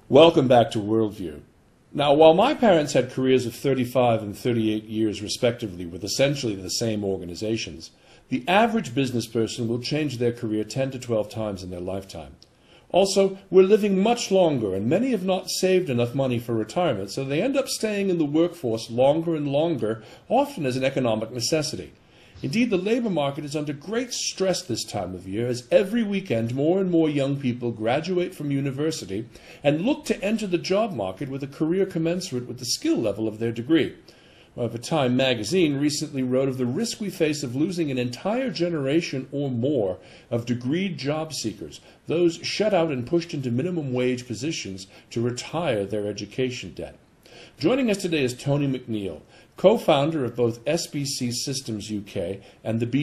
Welcome back to Worldview. Now, while my parents had careers of 35 and 38 years respectively with essentially the same organizations, the average business person will change their career 10 to 12 times in their lifetime. Also, we're living much longer, and many have not saved enough money for retirement, so they end up staying in the workforce longer and longer, often as an economic necessity. Indeed, the labor market is under great stress this time of year, as every weekend more and more young people graduate from university and look to enter the job market with a career commensurate with the skill level of their degree. However, Time magazine recently wrote of the risk we face of losing an entire generation or more of degreed job seekers, those shut out and pushed into minimum wage positions to retire their education debt. Joining us today is Tony McNeil, co-founder of both SBC Systems UK and the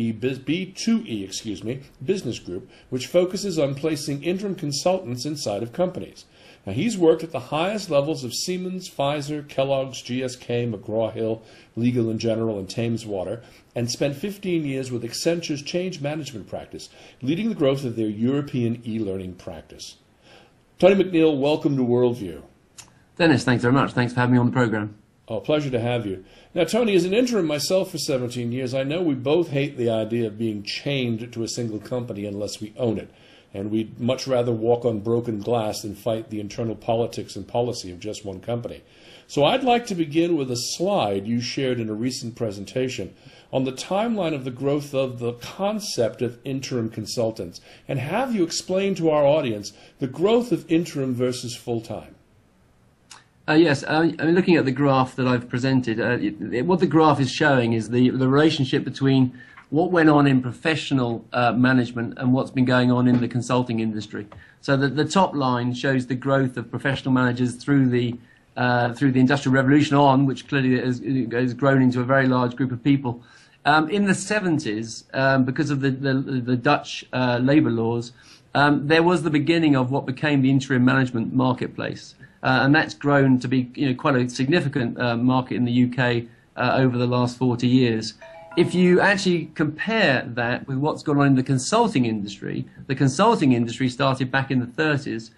B2E business group, which focuses on placing interim consultants inside of companies. Now, he's worked at the highest levels of Siemens, Pfizer, Kellogg's, GSK, McGraw-Hill, Legal & General, and Thames Water, and spent 15 years with Accenture's change management practice, leading the growth of their European e-learning practice. Tony McNeil, welcome to Worldview. Dennis, thanks very much. Thanks for having me on the program. Oh, pleasure to have you. Now, Tony, as an interim myself for 17 years, I know we both hate the idea of being chained to a single company unless we own it. And we'd much rather walk on broken glass than fight the internal politics and policy of just one company. So I'd like to begin with a slide you shared in a recent presentation on the timeline of the growth of the concept of interim consultants, and have you explain to our audience the growth of interim versus full-time. Yes, I mean, looking at the graph that I've presented, what the graph is showing is the relationship between what went on in professional management and what's been going on in the consulting industry. So the top line shows the growth of professional managers through the Industrial Revolution on, which clearly has grown into a very large group of people. In the 70s, because of the Dutch labour laws, there was the beginning of what became the interim management marketplace. And that's grown to be quite a significant market in the UK over the last 40 years. If you actually compare that with what's gone on in the consulting industry started back in the 30s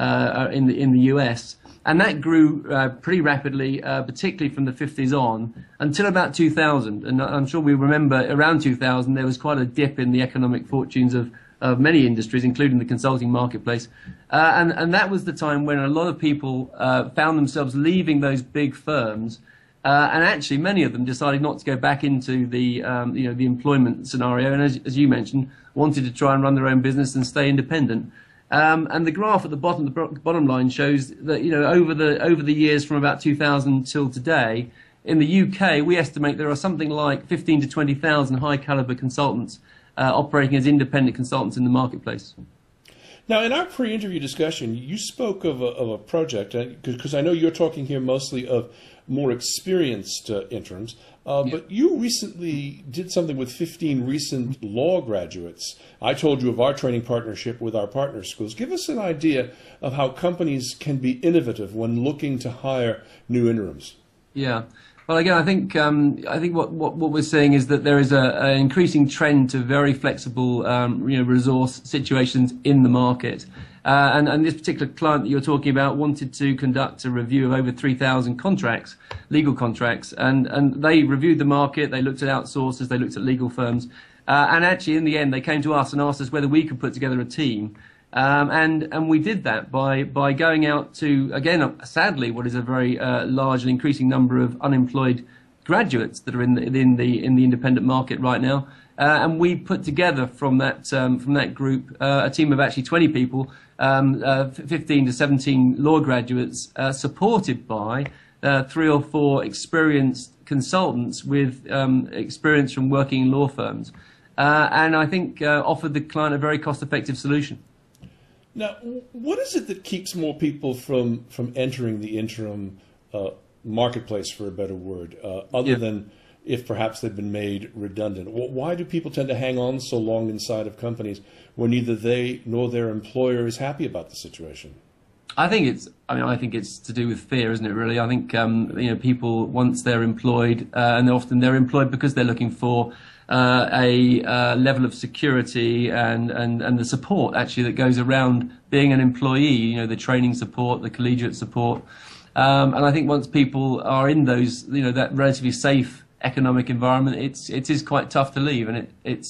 in the US, and that grew pretty rapidly, particularly from the 50s on, until about 2000. And I'm sure we remember around 2000 there was quite a dip in the economic fortunes of many industries, including the consulting marketplace. And that was the time when a lot of people found themselves leaving those big firms, and actually many of them decided not to go back into the the employment scenario, and as you mentioned, wanted to try and run their own business and stay independent. And the graph at the bottom line shows that over the years from about 2000 till today, in the UK we estimate there are something like 15 to 20,000 high caliber consultants operating as independent consultants in the marketplace. Now, in our pre-interview discussion, you spoke of a project, because I know you're talking here mostly of more experienced interims, but you recently did something with 15 recent law graduates. I told you of our training partnership with our partner schools. Give us an idea of how companies can be innovative when looking to hire new interims. Yeah. Well, again, I think what we're seeing is that there is an increasing trend to very flexible resource situations in the market. And this particular client that you're talking about wanted to conduct a review of over 3,000 contracts, legal contracts, and they reviewed the market, they looked at outsourcers, they looked at legal firms, and actually in the end they came to us and asked us whether we could put together a team. And we did that by going out to, again, sadly, what is a very large and increasing number of unemployed graduates that are in the independent market right now. And we put together from that group a team of actually 20 people, 15 to 17 law graduates, supported by 3 or 4 experienced consultants with experience from working in law firms, and I think offered the client a very cost-effective solution. Now, what is it that keeps more people from entering the interim marketplace, for a better word, other than if perhaps they've been made redundant? Why do people tend to hang on so long inside of companies when neither they nor their employer is happy about the situation? I think it's to do with fear, isn't it? Really, I think people, once they're employed, and often they're employed because they're looking for a level of security and the support actually that goes around being an employee. You know, the training support, the collegiate support, and I think once people are in those, you know, that relatively safe economic environment, it is quite tough to leave, and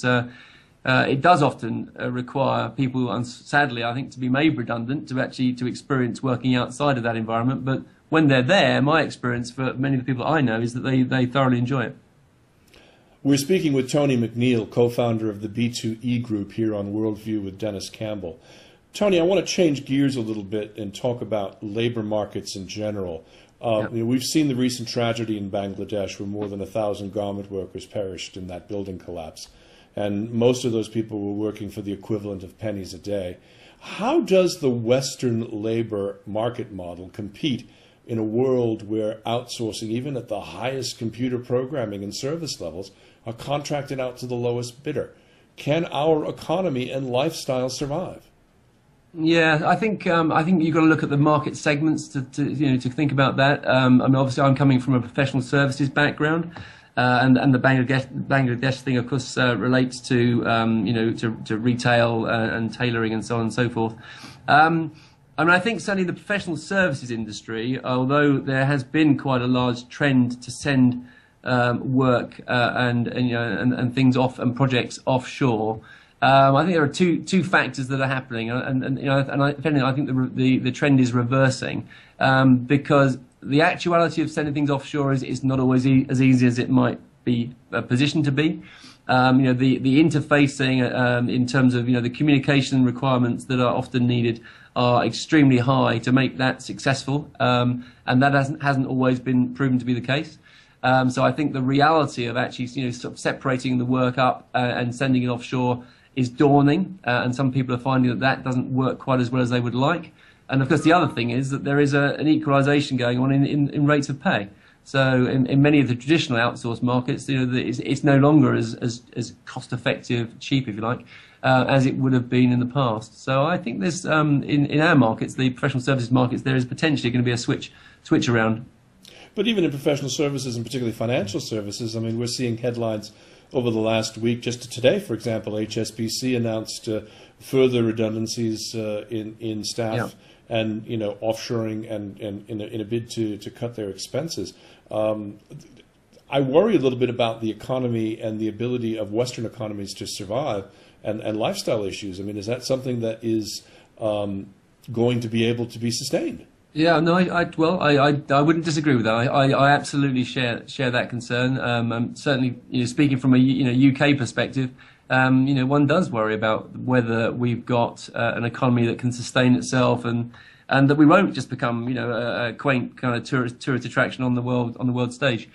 it does often require people, sadly, I think, to be made redundant to experience working outside of that environment. But when they're there, my experience for many of the people I know is that they thoroughly enjoy it. We're speaking with Tony McNeil, co-founder of the B2E Group, here on Worldview with Dennis Campbell. Tony, I want to change gears a little bit and talk about labor markets in general. Yep. You know, we've seen the recent tragedy in Bangladesh where more than 1,000 garment workers perished in that building collapse. And most of those people were working for the equivalent of pennies a day. How does the Western labor market model compete in a world where outsourcing, even at the highest computer programming and service levels, are contracted out to the lowest bidder? Can our economy and lifestyle survive? Yeah, I think you've got to look at the market segments to think about that. I mean, obviously, I'm coming from a professional services background, and the Bangladesh thing, of course, relates to to retail and tailoring and so on and so forth. I mean, I think certainly the professional services industry, although there has been quite a large trend to send work and things off and projects offshore. I think there are two factors that are happening, I think the trend is reversing, because the actuality of sending things offshore is not always as easy as it might be positioned to be. The interfacing in terms of the communication requirements that are often needed are extremely high to make that successful, and that hasn't always been proven to be the case. So I think the reality of actually sort of separating the work up and sending it offshore is dawning, and some people are finding that doesn't work quite as well as they would like. And of course, the other thing is that there is an equalisation going on in rates of pay. So in many of the traditional outsourced markets, it's no longer as cost effective, cheap, if you like, as it would have been in the past. So I think there's in our markets, the professional services markets, there is potentially going to be a switch around. But even in professional services, and particularly financial services, I mean, we're seeing headlines over the last week. Just today, for example, HSBC announced further redundancies in staff, and offshoring and in a bid to cut their expenses. I worry a little bit about the economy and the ability of Western economies to survive, and lifestyle issues. I mean, is that something that is going to be able to be sustained? Yeah, no, I wouldn't disagree with that. I absolutely share that concern. I'm certainly, speaking from a UK perspective, one does worry about whether we've got an economy that can sustain itself, and that we won't just become a quaint kind of tourist attraction on the world stage.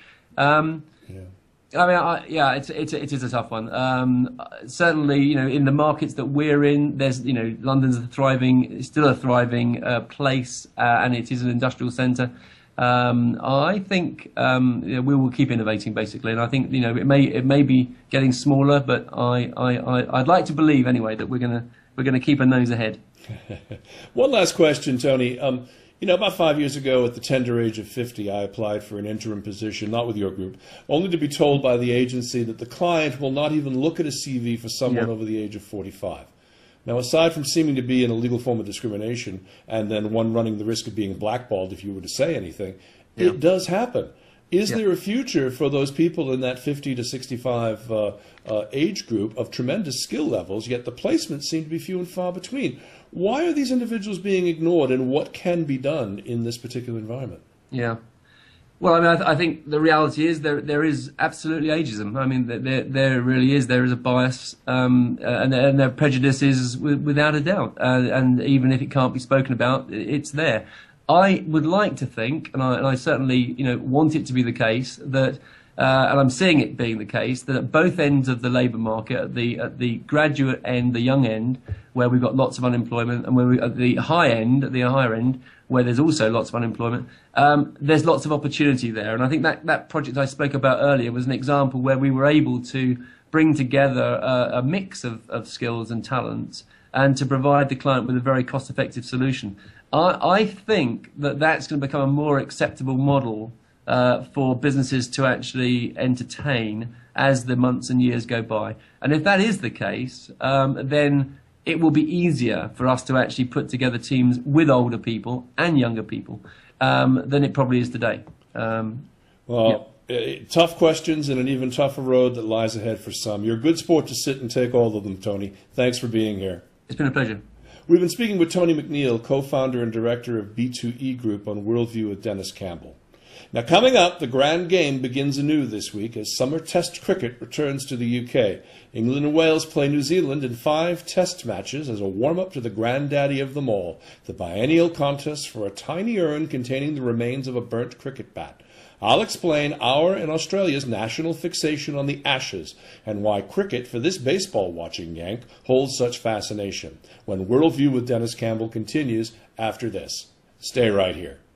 I mean, it is a tough one. Certainly, in the markets that we're in, there's, London's still a thriving place, and it is an industrial centre. I think we will keep innovating, basically, and I think it may be getting smaller, but I'd like to believe anyway that we're gonna keep a nose ahead. One last question, Tony. About 5 years ago, at the tender age of 50, I applied for an interim position, not with your group, only to be told by the agency that the client will not even look at a CV for someone over the age of 45. Now, aside from seeming to be an illegal form of discrimination, and then one running the risk of being blackballed if you were to say anything, it does happen. Is there a future for those people in that 50 to 65 age group of tremendous skill levels, yet the placements seem to be few and far between? Why are these individuals being ignored, and what can be done in this particular environment? Yeah. Well, I mean, I think the reality is there is absolutely ageism. I mean, there really is. There is a bias, and there are prejudices without a doubt. And even if it can't be spoken about, it's there. I would like to think, and I certainly want it to be the case that, and I'm seeing it being the case, that at both ends of the labour market, at the graduate end, the young end, where we've got lots of unemployment, and at the higher end, where there's also lots of unemployment, there's lots of opportunity there. And I think that project I spoke about earlier was an example where we were able to bring together a mix of skills and talents, and to provide the client with a very cost-effective solution. I think that's going to become a more acceptable model for businesses to actually entertain as the months and years go by. And if that is the case, then it will be easier for us to actually put together teams with older people and younger people than it probably is today. Tough questions and an even tougher road that lies ahead for some. You're a good sport to sit and take all of them, Tony. Thanks for being here. It's been a pleasure. We've been speaking with Tony McNeil, co-founder and director of B2E Group, on Worldview with Dennis Campbell. Now, coming up, the grand game begins anew this week as summer test cricket returns to the UK. England and Wales play New Zealand in 5 test matches as a warm-up to the granddaddy of them all, the biennial contest for a tiny urn containing the remains of a burnt cricket bat. I'll explain our and Australia's national fixation on the Ashes and why cricket for this baseball-watching Yank holds such fascination when Worldview with Dennis Campbell continues after this. Stay right here.